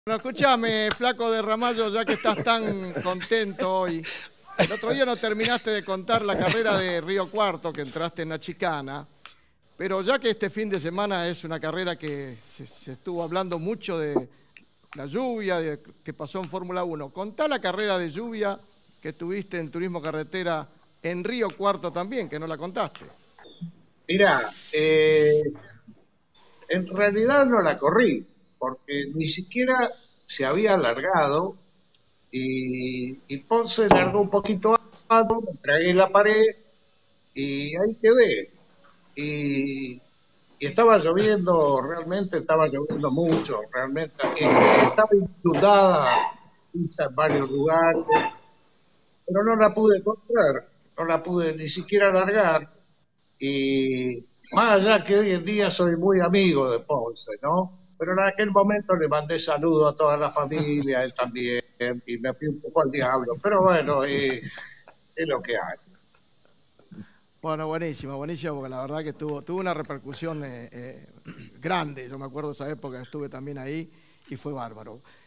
Bueno, escúchame, flaco de Ramallo, ya que estás tan contento hoy. El otro día no terminaste de contar la carrera de Río Cuarto, que entraste en la chicana, pero ya que este fin de semana es una carrera que se estuvo hablando mucho de la lluvia, que pasó en Fórmula Uno. Contá la carrera de lluvia que tuviste en Turismo Carretera en Río Cuarto también, que no la contaste. Mira, en realidad no la corrí, porque ni siquiera se había alargado y Ponce largó un poquito antes, me tragué la pared y ahí quedé. Y, y estaba lloviendo, realmente estaba lloviendo mucho, realmente. Estaba inundada pista en varios lugares, pero no la pude correr, no la pude ni siquiera largar. Y más allá que hoy en día soy muy amigo de Ponce, ¿no? Pero en aquel momento le mandé saludo a toda la familia, a él también, y me fui un poco al diablo. Pero bueno, es lo que hay. Bueno, buenísimo, buenísimo, porque la verdad que tuvo una repercusión grande. Yo me acuerdo de esa época, estuve también ahí y fue bárbaro.